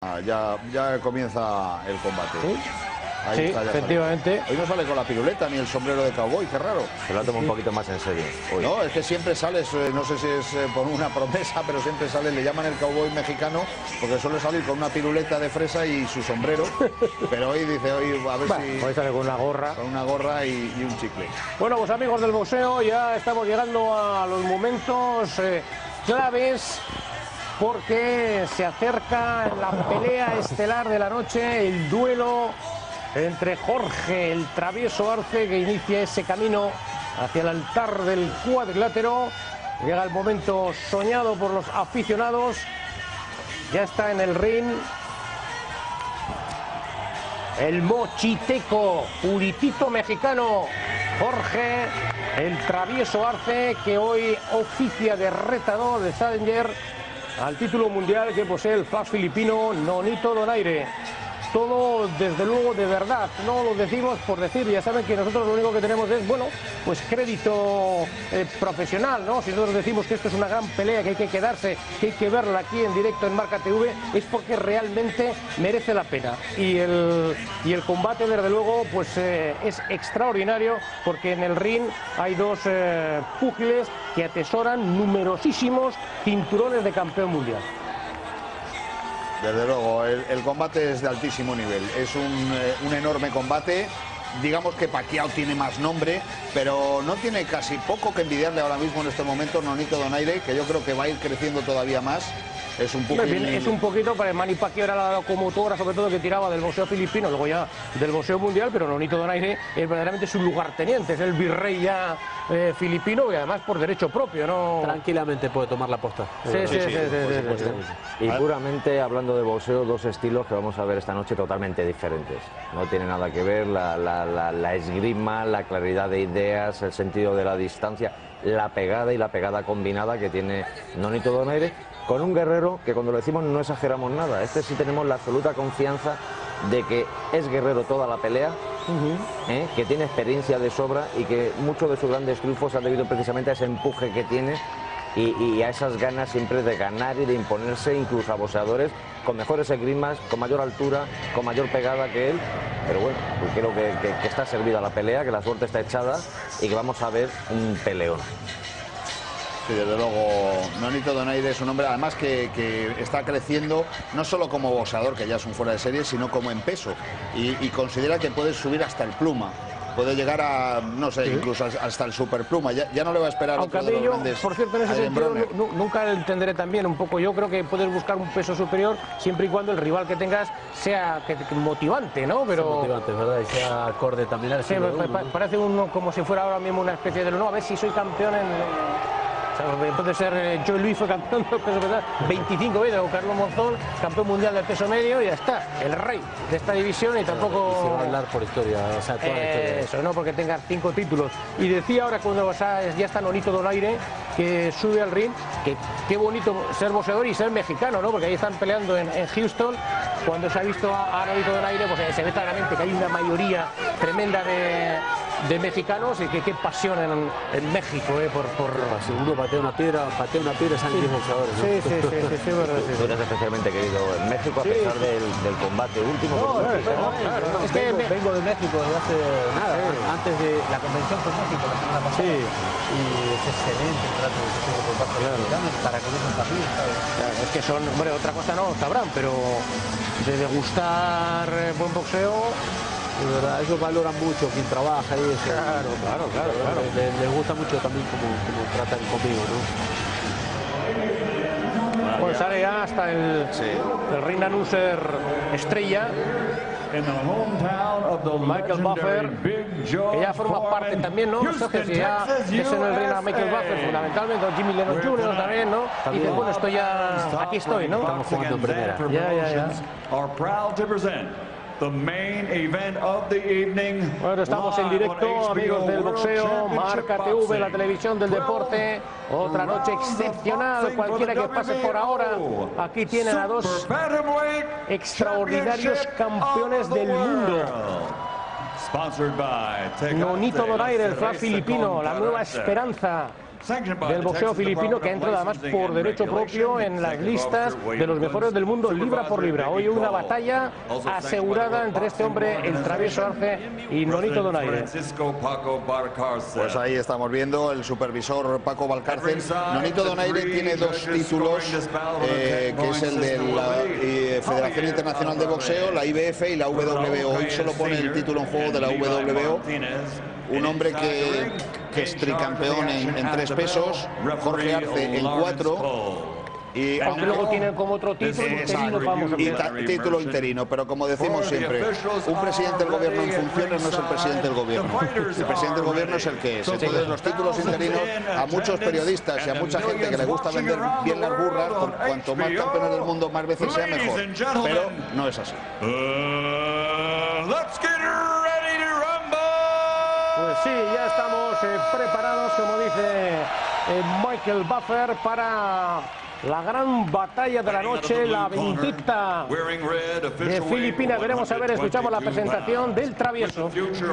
Ya comienza el combate. ¿Sí? Ahí sí, está, efectivamente. Hoy no sale con la piruleta ni el sombrero de cowboy, qué raro. Se lo toma un poquito más en serio hoy. No, es que siempre sales, no sé si es por una promesa, pero siempre sale, le llaman el cowboy mexicano, porque suele salir con una piruleta de fresa y su sombrero. Pero hoy dice, a ver si... Hoy sale con una gorra. Con una gorra y un chicle. Bueno, pues amigos del boxeo, ya estamos llegando a los momentos claves, porque se acerca la pelea estelar de la noche, el duelo entre Jorge el Travieso Arce, que inicia ese camino hacia el altar del cuadrilátero. Llega el momento soñado por los aficionados. Ya está en el ring el mochiteco, puritito mexicano, Jorge el Travieso Arce, que hoy oficia de retador de Challenger al título mundial que posee el flash filipino Nonito Donaire. Todo, desde luego, de verdad, no lo decimos por decir. Ya saben que nosotros lo único que tenemos es, bueno, pues crédito profesional, ¿no? Si nosotros decimos que esto es una gran pelea, que hay que quedarse, que hay que verla aquí en directo en Marca TV, es porque realmente merece la pena. Y el combate, desde luego, pues es extraordinario, porque en el ring hay dos púgiles que atesoran numerosísimos cinturones de campeón mundial. Desde luego, el combate es de altísimo nivel, es un enorme combate. Digamos que Pacquiao tiene más nombre, pero no tiene casi poco que envidiarle ahora mismo en este momento Nonito Donaire, que yo creo que va a ir creciendo todavía más. Es un poquito... Es un poquito, para el Manny Pacquiao era la locomotora, sobre todo, que tiraba del boxeo filipino, luego ya del boxeo mundial, pero Nonito Donaire es verdaderamente su lugarteniente, es el virrey ya filipino, y además por derecho propio, ¿no? Tranquilamente puede tomar la posta. Sí. Y puramente hablando de boxeo, dos estilos que vamos a ver esta noche totalmente diferentes. No tiene nada que ver la esgrima, la claridad de ideas, el sentido de la distancia, la pegada y la pegada combinada que tiene Nonito Donaire, con un guerrero que, cuando lo decimos, no exageramos nada. Este sí tenemos la absoluta confianza de que es guerrero toda la pelea, que tiene experiencia de sobra, y que muchos de sus grandes triunfos han debido precisamente a ese empuje que tiene y a esas ganas siempre de ganar y de imponerse incluso a boxeadores con mejores esgrimas, con mayor altura, con mayor pegada que él. Pero bueno, pues creo que está servida la pelea, que la suerte está echada y que vamos a ver un peleón. Sí, desde luego, Nonito Donaire es un hombre, además, que está creciendo no solo como boxeador, que ya es un fuera de serie, sino como en peso. Y considera que puede subir hasta el pluma. Puede llegar a, no sé, incluso hasta el superpluma. Ya no le va a esperar Aunque otro de los yo, grandes, por cierto, en ese sentido, nunca lo entenderé también un poco. Yo creo que puedes buscar un peso superior siempre y cuando el rival que tengas sea motivante, ¿no? Pero sea motivante, ¿verdad? Y sea acorde también al estilo de uno, ¿no? Parece uno como si fuera ahora mismo una especie de... No, a ver si soy campeón en... Puede ser Joe Louis, fue campeón del peso pesado 25 veces, o Carlos Monzón, campeón mundial del peso medio, y ya está, el rey de esta división. Y tampoco... Y se va a hablar por historia, o sea, toda la historia. Eso, no porque tenga 5 títulos. Y decía ahora, cuando ya está Nonito Donaire, que sube al ring, que qué bonito ser boxeador y ser mexicano, ¿no? Porque ahí están peleando en Houston. Cuando se ha visto a Nonito Donaire, pues se ve claramente que hay una mayoría tremenda de mexicanos, y que qué pasión en México, Si uno patea una piedra, son 10 boxeadores, ¿no? Sí, verdad. Tú eres especialmente querido en México, a pesar del combate último. Es que vengo de México desde hace nada, antes de la convención con México la semana pasada. Sí. Y es excelente el trato que se tiene por parte de los mexicanos para con esos también, ¿sabes? Claro, es que son, bueno, otra cosa no sabrán, pero de degustar buen boxeo, de verdad, ellos valoran mucho quien trabaja y eso. Claro. Les gusta mucho también como tratan conmigo, ¿no? Pues sale ya hasta el ring announcer estrella, Michael Buffer, que ya forma parte también, ¿no? Entonces, ya es en el ring a Michael Buffer, fundamentalmente, o Jimmy Lennon Jr. también, ¿no? Y dice, bueno, estoy ya, aquí estoy, ¿no? Estamos jugando en primera. Ya. The main event of the evening. Bueno, estamos en directo, amigos del boxeo, Marca TV, la televisión del deporte. Otra noche excepcional, cualquiera que pase por ahora. Aquí tienen a dos extraordinarios campeones del mundo. Nonito Donaire, el flash filipino, la nueva esperanza. del boxeo filipino, que ha entrado además por derecho propio en las listas de los mejores del mundo libra por libra. Hoy una batalla asegurada entre este hombre, el travieso Arce, y Nonito Donaire. Pues ahí estamos viendo el supervisor Paco Valcárcel. Nonito Donaire tiene dos títulos, que es el de la Federación Internacional de Boxeo, la IBF y la WBO. Hoy solo pone el título en juego de la WBO. Un hombre que es tricampeón en 3 pesos, Jorge Arce en 4. Y aunque luego tienen como otro título interino, vamos a ver. Título interino, pero como decimos siempre, un presidente del gobierno en funciones no es el presidente del gobierno. El presidente del gobierno es el que es. Entonces los títulos interinos, a muchos periodistas y a mucha gente que le gusta vender bien las burras, cuanto más campeones del mundo, más veces sea mejor. Pero no es así. Pues sí, ya estamos preparados, como dice Michael Buffer, para la gran batalla de la noche, la Vindicta de Filipinas. Veremos a ver, escuchamos la presentación del travieso.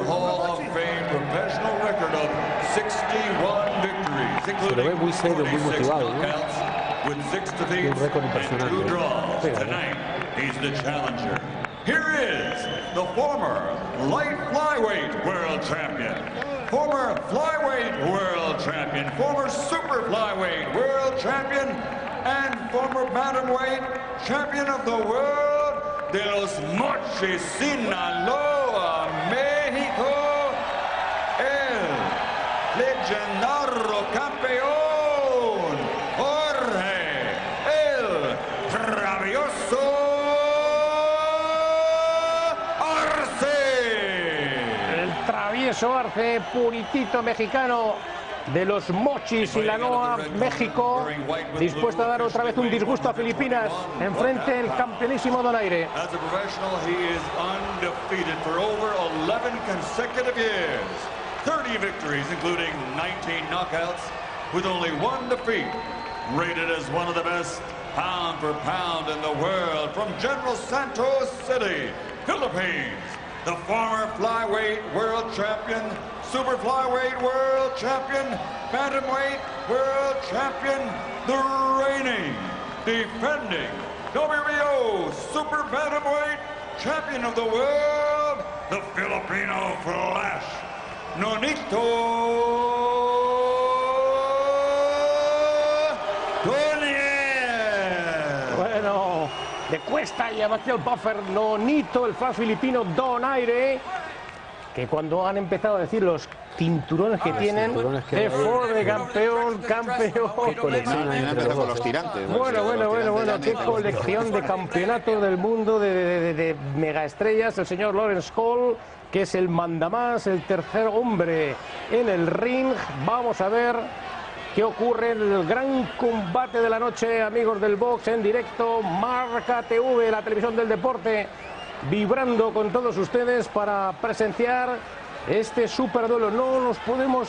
Se lo ve muy serio, muy motivado, ¿no? Y un récord impresionante. Here is the former light flyweight world champion, former flyweight world champion, former super flyweight world champion, and former bantamweight champion of the world de los Mochis, Sinaloa, México, el legendario campeón Jorge el Travieso Arce, puritito mexicano de los Mochis, Sinaloa, México, dispuesto a dar otra vez un disgusto a Filipinas. Enfrente el campeonísimo Donaire. As a professional, he is undefeated for over 11 consecutive years. 30 victories, including 19 knockouts, with only 1 defeat. Rated as one of the best pound for pound in the world from General Santos City, Philippines. The former flyweight world champion, super flyweight world champion, bantamweight world champion, the reigning, defending WBO super bantamweight champion of the world, the Filipino Flash, Nonito Donaire. Bueno, de cuesta y a Michael Buffer, Nonito, el flash filipino Donaire, que cuando han empezado a decir los cinturones que tienen, de Ford de campeón. Con los tirantes. Bueno, qué colección de campeonatos del mundo de megaestrellas. El señor Lawrence Hall, que es el mandamás, el tercer hombre en el ring. Vamos a ver qué ocurre en el gran combate de la noche, amigos del box, en directo, Marca TV, la televisión del deporte, vibrando con todos ustedes para presenciar este superduelo. No nos podemos,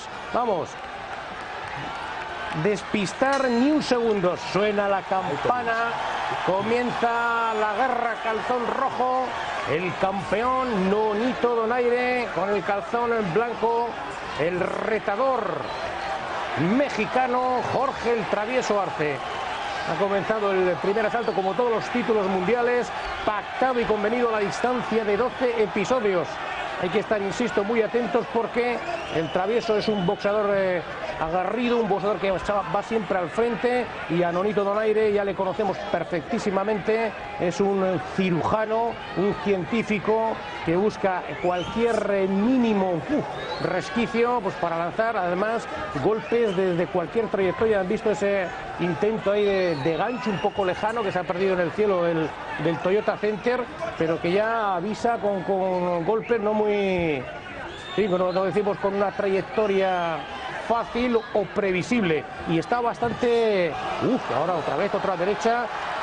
despistar ni un segundo. Suena la campana, comienza la guerra calzón rojo, el campeón Nonito Donaire con el calzón en blanco, el retador mexicano Jorge el Travieso Arce. Ha comenzado el primer asalto, como todos los títulos mundiales, pactado y convenido a la distancia de 12 episodios. Hay que estar, insisto, muy atentos porque el Travieso es un boxeador aguerrido, un boxeador que va siempre al frente, y a Nonito Donaire ya le conocemos perfectísimamente. Es un cirujano, un científico que busca cualquier mínimo resquicio pues para lanzar además golpes desde cualquier trayectoria. Han visto ese intento ahí de gancho un poco lejano que se ha perdido en el cielo del Toyota Center, pero que ya avisa con golpes no muy, sí, no decimos con una trayectoria fácil o previsible, y está bastante, ahora otra vez otra derecha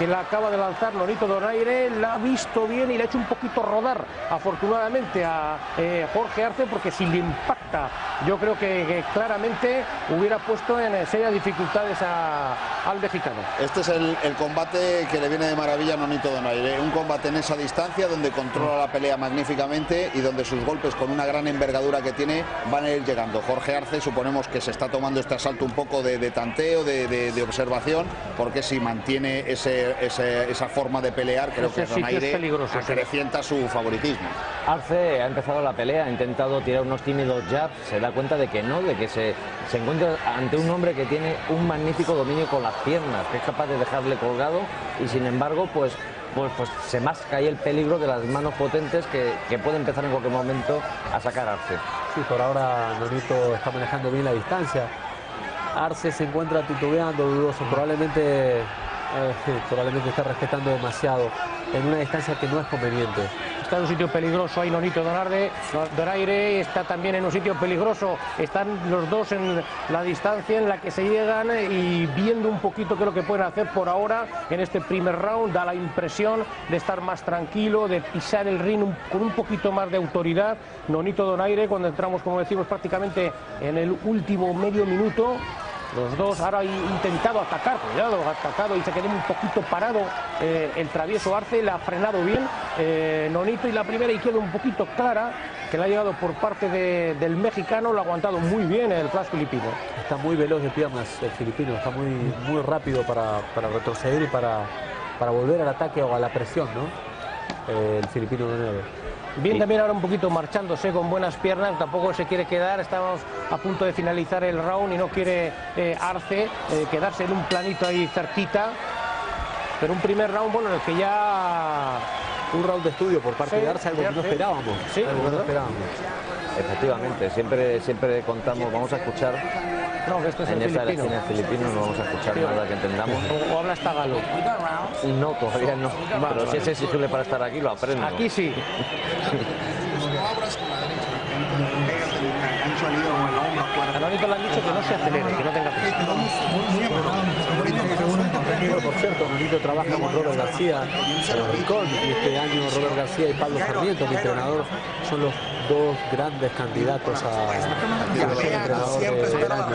que la acaba de lanzar Nonito Donaire, la ha visto bien y le ha hecho un poquito rodar, afortunadamente, a Jorge Arce, porque si le impacta, yo creo que claramente hubiera puesto en serias dificultades al mexicano. Este es el combate que le viene de maravilla a Nonito Donaire, un combate en esa distancia donde controla la pelea magníficamente y donde sus golpes, con una gran envergadura que tiene, van a ir llegando. Jorge Arce suponemos que se está tomando este asalto un poco de tanteo, de observación, porque si mantiene esa forma de pelear, creo que Donaire acrecienta su favoritismo. Arce ha empezado la pelea, ha intentado tirar unos tímidos jabs, se da cuenta de que no, de que se encuentra ante un hombre que tiene un magnífico dominio con las piernas, que es capaz de dejarle colgado, y sin embargo pues se masca ahí el peligro de las manos potentes que puede empezar en cualquier momento a sacar a Arce. Sí, por ahora Nonito está manejando bien la distancia. Arce se encuentra titubeando, dudoso, probablemente está respetando demasiado en una distancia que no es conveniente. Está en un sitio peligroso ahí Nonito Donaire, está también en un sitio peligroso. Están los dos en la distancia en la que se llegan y viendo un poquito qué es lo que pueden hacer por ahora en este primer round. Da la impresión de estar más tranquilo, de pisar el ring con un poquito más de autoridad. Nonito Donaire, cuando entramos, como decimos, prácticamente en el último medio minuto. Los dos ahora han intentado atacar, cuidado, ha atacado y se quedó un poquito parado el travieso Arce, la ha frenado bien Nonito, y la primera izquierda un poquito clara, que le ha llegado por parte del mexicano, lo ha aguantado muy bien el flash filipino. Está muy veloz de piernas el filipino, está muy rápido para retroceder y para volver al ataque o a la presión, ¿no? El filipino Donaire. Bien, también ahora un poquito marchándose con buenas piernas, tampoco se quiere quedar, estamos a punto de finalizar el round y no quiere Arce quedarse en un planito ahí cerquita, pero un primer round, bueno, en el que ya... Un round de estudio por parte de Arce, algo que no esperábamos. Sí, algo que no esperábamos. Efectivamente, siempre contamos, vamos a escuchar. No, que esto es en el esta filipino. en el filipino no vamos a escuchar nada que entendamos. O hablas tagalo. No, todavía no. Pero si es exigible para estar aquí, lo aprendo. Aquí sí. A Nonito le han dicho que no se acelere, que no tenga prisa. Por cierto, Nonito trabaja con Robert García en Rincón, y este año Robert García y Pablo Sarmiento, mi entrenador, son los dos grandes candidatos a ser entrenador del año.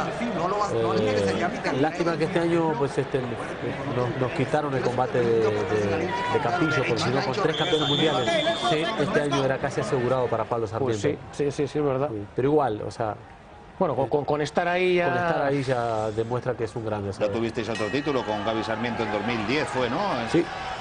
Lástima que este año pues nos quitaron el combate de Campillo, porque si no, con 3 campeones mundiales, este año era casi asegurado para Pablo Sarmiento. Pues sí, es verdad. Sí, pero igual, o sea... Bueno, con estar ahí ya... Con estar ahí ya demuestra que es un grande. Ya tuvisteis otro título con Gaby Sarmiento en 2010, fue, ¿no? Sí.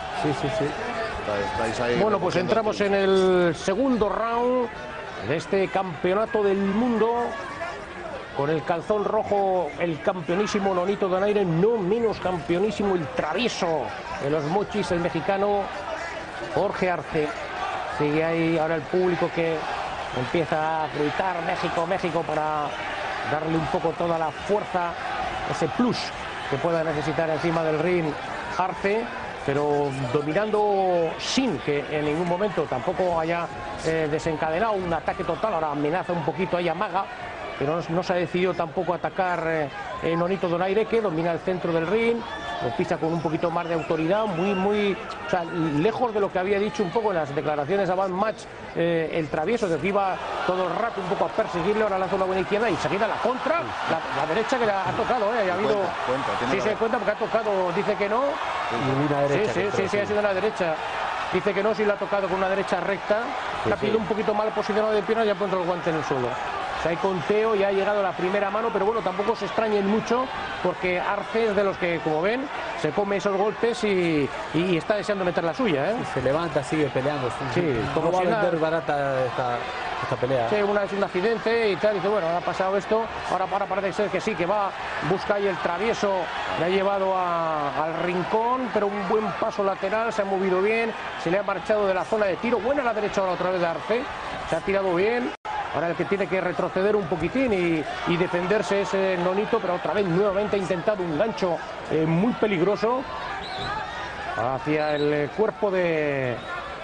Estáis ahí. Bueno, pues entramos en el segundo round de este campeonato del mundo. Con el calzón rojo, el campeonísimo Nonito Donaire, no menos campeonísimo el travieso de los mochis, el mexicano Jorge Arce. Sigue ahí ahora el público que empieza a gritar México para darle un poco toda la fuerza, ese plus que pueda necesitar encima del ring Arce, pero dominando sin que en ningún momento tampoco haya desencadenado un ataque total. Ahora amenaza un poquito ahí a Maga, pero no se ha decidido tampoco atacar Nonito Donaire, que domina el centro del ring, lo pisa con un poquito más de autoridad, o sea, lejos de lo que había dicho un poco en las declaraciones avant match el travieso, que iba todo el rato un poco a perseguirle. Ahora lanza una buena izquierda y seguida la contra, la derecha que le ha tocado, ha habido... Sí, se cuenta porque ha tocado, dice que no. Y una derecha. Sí, ha sido la derecha. Dice que no, si la ha tocado con una derecha recta, ha pedido un poquito mal posicionado de piernas y ha puesto el guante en el suelo. Hay conteo y ha llegado la primera mano, pero bueno, tampoco se extrañen mucho, porque Arce es de los que, como ven, se come esos golpes y está deseando meter la suya, ¿eh? Se levanta, sigue peleando. Sí, como va a si vender barata esta pelea. Sí, es un accidente y tal, dice, bueno, ha pasado esto, ahora parece ser que sí, que busca ahí el travieso, le ha llevado al rincón, pero un buen paso lateral, se ha movido bien, se le ha marchado de la zona de tiro, buena a la derecha ahora otra vez de Arce, se ha tirado bien. Ahora el que tiene que retroceder un poquitín y defenderse es Nonito, pero otra vez nuevamente ha intentado un gancho muy peligroso hacia el cuerpo de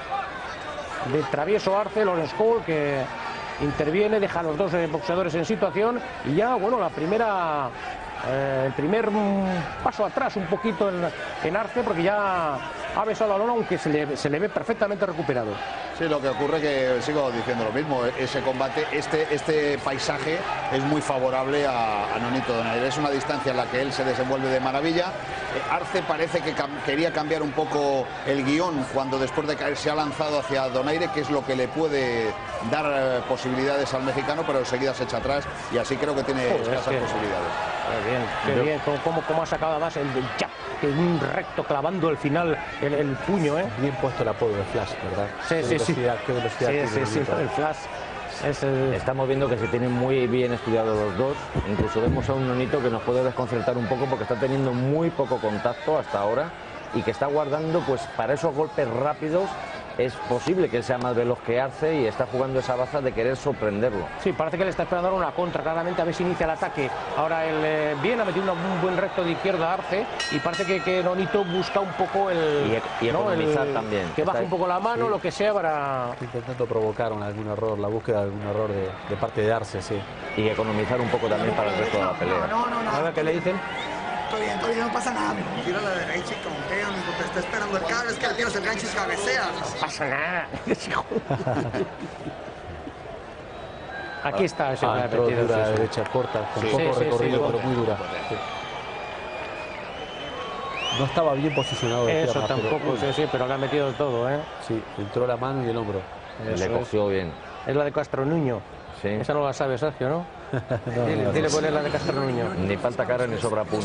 travieso Arce, Lawrence Cole, que interviene, deja a los dos boxeadores en situación y ya, bueno, la primera el primer paso atrás un poquito en Arce, porque ya ha besado la lona, aunque se le ve perfectamente recuperado. Sí, lo que ocurre que sigo diciendo lo mismo, ese combate, este paisaje es muy favorable a Nonito Donaire. Es una distancia en la que él se desenvuelve de maravilla. Arce parece que quería cambiar un poco el guión cuando después de caer se ha lanzado hacia Donaire, que es lo que le puede dar posibilidades al mexicano, pero enseguida se echa atrás y así creo que tiene escasas posibilidades. Qué bien, cómo ha sacado además el jab, que un recto clavando al final el puño, ¿eh? Bien puesto el apodo de Flash, ¿verdad? Sí. Qué velocidad tiene el Flash. Estamos viendo que se tienen muy bien estudiados los dos. Incluso vemos a un Nonito que nos puede desconcertar un poco porque está teniendo muy poco contacto hasta ahora y que está guardando, pues para esos golpes rápidos. Es posible que él sea más veloz que Arce y está jugando esa baza de querer sorprenderlo. Sí, parece que le está esperando una contra, claramente, a ver si inicia el ataque. Ahora él ha metido un buen recto de izquierda a Arce y parece que Nonito busca un poco y economizar también. Que baje un poco la mano, lo que sea, para... Intentando provocar algún error, la búsqueda de algún error de parte de Arce, sí. Y economizar un poco también para el resto de la pelea. A ver qué le dicen. Todavía no pasa nada. Tira la derecha y contea, mijo, te está esperando el cada vez que le tiras el gancho y cabecea. No pasa nada. Aquí está ese repetido. Dura, derecha corta, con poco recorrido, pero muy dura. No estaba bien posicionado. Eso tampoco, pero le ha metido todo, ¿eh? Sí, entró la mano y el hombro. Le cogió bien. Es la de Castro Nuño. Sí. Esa no la sabe Sergio, ¿no? Dile poner la de Castro Nuño. Ni falta cara ni sobra puño.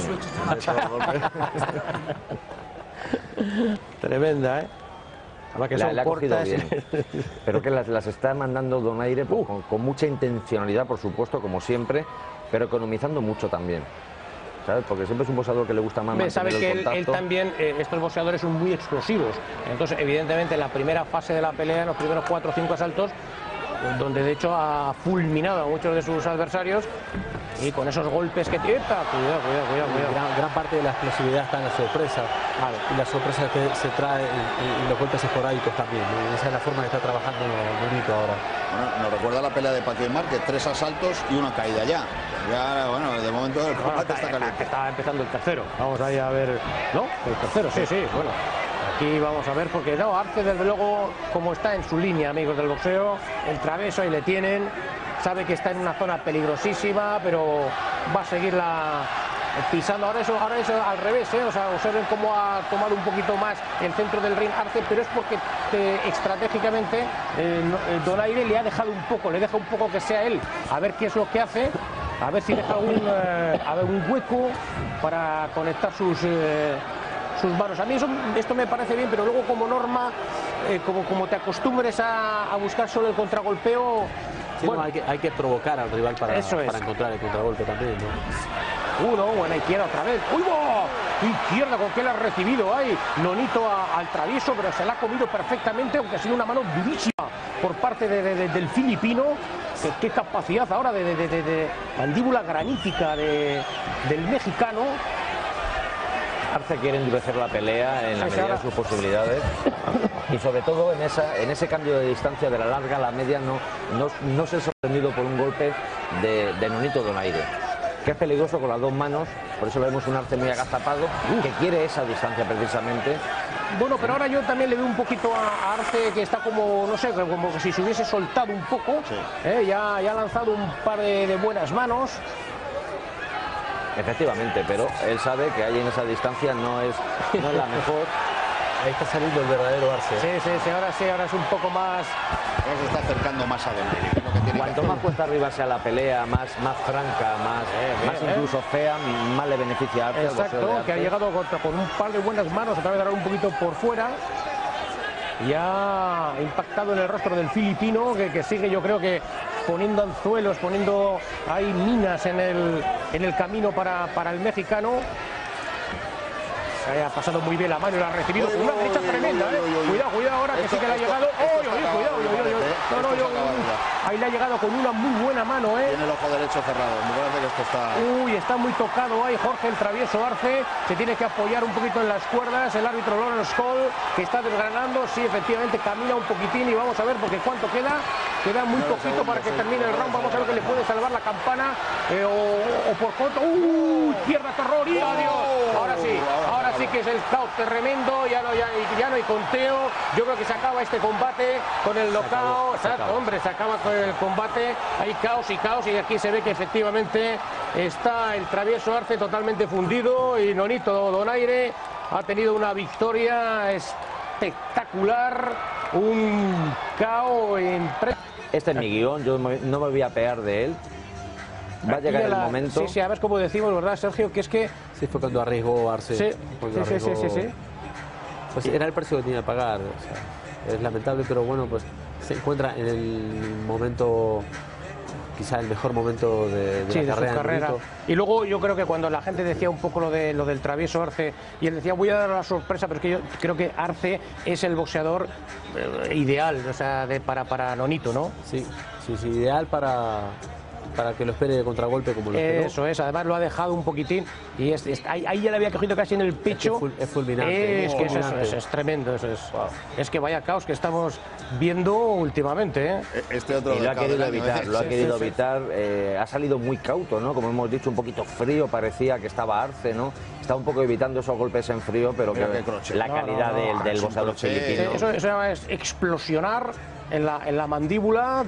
Tremenda, ¿eh? Que la ha cogido bien. Pero que las está mandando Donaire con mucha intencionalidad, por supuesto, como siempre, pero economizando mucho también. ¿Sabes? Porque siempre es un boxeador que le gusta más mantener el contacto. Él también, estos boxeadores son muy explosivos. Entonces, evidentemente, en la primera fase de la pelea, en los primeros 4 o 5 asaltos, donde de hecho ha fulminado a muchos de sus adversarios y con esos golpes que tiene. Cuidado. Gran parte de la explosividad está en la sorpresa. Y la sorpresa que se trae en los golpes esporádicos también, ¿no? Esa es la forma que está trabajando Nonito ahora. Bueno, nos recuerda la pelea de Pacquiao y Márquez, 3 asaltos y una caída ya. Ya, bueno, de momento el combate está caliente. Está empezando el tercero. Vamos ahí a ver. ¿No? El tercero, sí, bueno. Aquí vamos a ver, porque no, Arce desde luego, como está en su línea, amigos del boxeo, el traveso ahí le tienen, sabe que está en una zona peligrosísima, pero va a seguirla pisando. Ahora eso al revés, o sea, observen cómo ha tomado un poquito más el centro del ring Arce, pero es porque estratégicamente Donaire le ha dejado un poco, le deja un poco que sea él, a ver qué es lo que hace, a ver si deja un hueco para conectar sus manos. A mí esto me parece bien, pero luego como norma, como te acostumbres a buscar solo el contragolpeo, sí, bueno, hay que provocar al rival para encontrar el contragolpe también, ¿no? Buena izquierda otra vez. ¡Uy, no! Izquierda, con que la ha recibido ahí Nonito al travieso, pero se la ha comido perfectamente, aunque ha sido una mano durísima por parte del filipino. Qué capacidad ahora de mandíbula granítica del mexicano. Arce quiere endurecer la pelea en la medida de sus posibilidades y sobre todo en ese cambio de distancia de la larga a la media no se ha sorprendido por un golpe de Nonito Donaire, que es peligroso con las dos manos, por eso vemos un Arce muy agazapado, que quiere esa distancia precisamente. Bueno, pero ahora yo también le veo un poquito a Arce que está como, no sé, como si se hubiese soltado un poco, ya ha lanzado un par de buenas manos. Efectivamente, pero él sabe que ahí en esa distancia no es la mejor. Ahí está saliendo el verdadero Arce. Sí, ahora es un poco más... Ahora se está acercando más a Donaire. Cuanto más cuesta arriba sea la pelea, más franca, más incluso fea, más le beneficia a Arce. Exacto, que ha llegado con un par de buenas manos, otra vez ahora un poquito por fuera. Y ha impactado en el rostro del filipino, que sigue, yo creo que poniendo anzuelos, poniendo ahí minas en el camino para el mexicano. ha pasado muy bien la mano y la ha recibido con una derecha tremenda, Cuidado, cuidado ahora que sí que le ha llegado. Cuidado. Ahí le ha llegado con una muy buena mano, Tiene el ojo derecho cerrado. Me parece que esto está... está muy tocado ahí Jorge el travieso Arce. Se tiene que apoyar un poquito en las cuerdas. El árbitro Lawrence Hall, que está desgranando. Sí, efectivamente camina un poquitín y vamos a ver porque cuánto queda. Queda muy poquito para que termine el round. Vamos a ver que le puede salvar la campana o por contra. Izquierda, terror y adiós. Ahora sí que es el caos tremendo. Ya no hay conteo. Yo creo que se acaba este combate con el knockout. Hombre, se acaba con el combate. Hay caos y aquí se ve que efectivamente está el travieso Arce totalmente fundido y Nonito Donaire ha tenido una victoria espectacular. Un caos Este es mi guión, yo no me voy a pegar de él. Va a llegar el momento. Sí, a ver cómo decimos, ¿verdad, Sergio? Que es que... Sí, fue cuando arriesgó Arce. Sí. Pues era el precio que tenía que pagar. O sea, es lamentable, pero bueno, pues se encuentra en el momento, quizá el mejor momento de la su carrera. Y luego yo creo que cuando la gente decía un poco lo del travieso Arce, y él decía, voy a dar la sorpresa, pero es que yo creo que Arce es el boxeador ideal, o sea, para Nonito, ¿no? Sí, ideal para que lo espere de contragolpe como lo esperó. Eso es, además lo ha dejado un poquitín y ahí ya le había cogido casi en el pecho. Es fulminante. Es tremendo, eso es. Wow. Es que vaya caos que estamos viendo últimamente, Este otro y lo ha querido evitar, ha salido muy cauto, ¿no? Como hemos dicho, un poquito frío, parecía que estaba Arce, ¿no? Está un poco evitando esos golpes en frío, pero que la calidad del boxeador filipino. Eso es explosionar en la mandíbula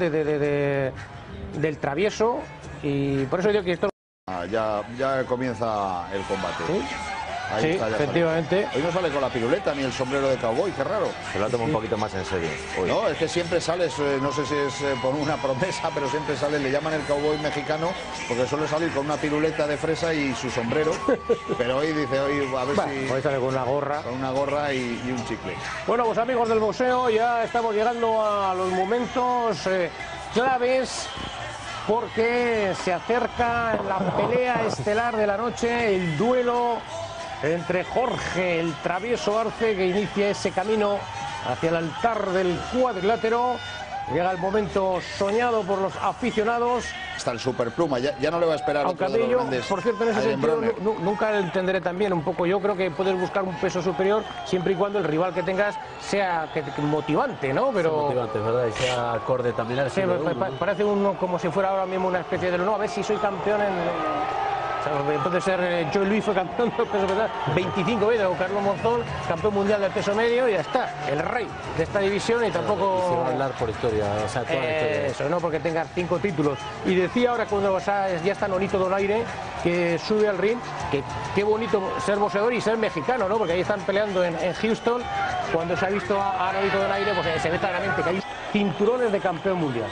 del travieso, y por eso digo que esto... Ya comienza el combate. Sí, efectivamente. Hoy no sale con la piruleta ni el sombrero de cowboy, qué raro. Se lo toma un poquito más en serio hoy. No, es que siempre sales, no sé si es por una promesa, pero siempre sale, le llaman el cowboy mexicano, porque suele salir con una piruleta de fresa y su sombrero. Pero hoy dice, a ver si... Hoy sale con una gorra. Con una gorra y un chicle. Bueno, pues amigos del boxeo, ya estamos llegando a los momentos claves, porque se acerca la pelea estelar de la noche, el duelo entre Jorge el travieso Arce, que inicia ese camino hacia el altar del cuadrilátero. Llega el momento soñado por los aficionados. Está el superpluma, ya no le va a esperar Aunque otro de los yo, grandes. por cierto, en ese sentido nunca lo entenderé también un poco. Yo creo que puedes buscar un peso superior siempre y cuando el rival que tengas sea motivante, ¿no? Pero sea motivante, ¿verdad? Y sea acorde también al estilo de uno, ¿no? Parece uno como si fuera ahora mismo una especie de... No, a ver si soy campeón en... O sea, puede ser, Joe Louis fue campeón del peso pesado 25 veces, o Carlos Monzón, campeón mundial del peso medio, y ya está, el rey de esta división, y tampoco... Y se va a hablar por historia, o sea, toda la historia. Eso, no porque tengas 5 títulos. Y decía ahora cuando ya está Nonito Donaire, que sube al ring, que qué bonito ser boxeador y ser mexicano, ¿no? Porque ahí están peleando en Houston. Cuando se ha visto a Nonito Donaire, pues se ve claramente que hay cinturones de campeón mundial.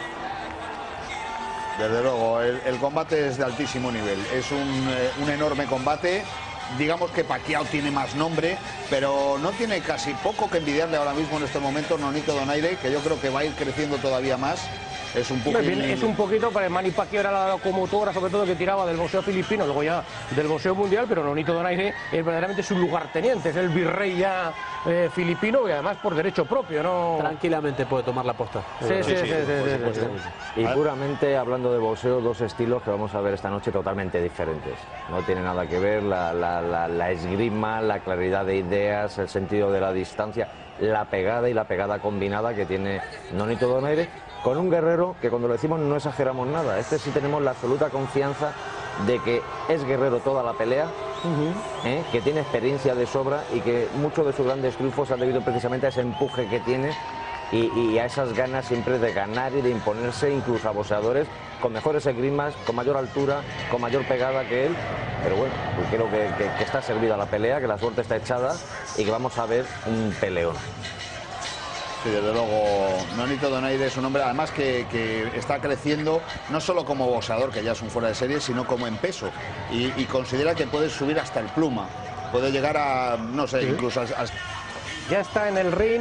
Desde luego, el combate es de altísimo nivel, es un enorme combate. Digamos que Pacquiao tiene más nombre, pero no tiene casi poco que envidiarle ahora mismo en este momento Nonito Donaire, que yo creo que va a ir creciendo todavía más. Es un poquito para el Manny Pacquiao, era la locomotora, sobre todo, que tiraba del boxeo filipino, luego ya del boxeo mundial, pero Nonito Donaire es verdaderamente su lugarteniente, es el virrey ya filipino, y además por derecho propio, ¿no? Tranquilamente puede tomar la posta. Sí. Y puramente hablando de boxeo, dos estilos que vamos a ver esta noche totalmente diferentes. No tiene nada que ver la esgrima, la claridad de ideas, el sentido de la distancia, la pegada combinada que tiene Nonito Donaire, con un guerrero que cuando lo decimos no exageramos nada. Este sí tenemos la absoluta confianza de que es guerrero toda la pelea, que tiene experiencia de sobra y que muchos de sus grandes triunfos han debido precisamente a ese empuje que tiene y a esas ganas siempre de ganar y de imponerse incluso a boxeadores con mejores esgrimas, con mayor altura, con mayor pegada que él. Pero bueno, pues creo que está servida la pelea, que la suerte está echada y que vamos a ver un peleón. Sí, desde luego, Nonito Donaire es un hombre además que está creciendo no solo como boxeador, que ya es un fuera de serie, sino como en peso, y considera que puede subir hasta el pluma, puede llegar a, no sé, incluso Ya está en el ring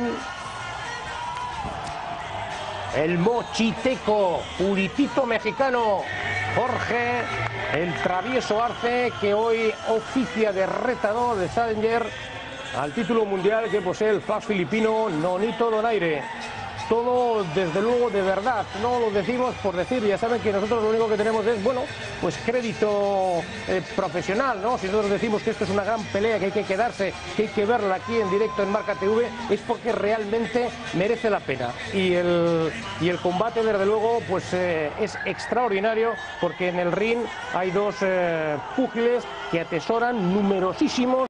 el mochiteco, puritito mexicano, Jorge el travieso Arce, que hoy oficia de retador de Challenger al título mundial que posee el FAS filipino Nonito Donaire. Todo, desde luego, de verdad, no lo decimos por decir, ya saben que nosotros lo único que tenemos es, bueno, pues crédito profesional, ¿no? Si nosotros decimos que esto es una gran pelea, que hay que quedarse, que hay que verla aquí en directo en Marca TV, es porque realmente merece la pena. Y el combate, desde luego, pues es extraordinario, porque en el ring hay dos púgiles que atesoran numerosísimos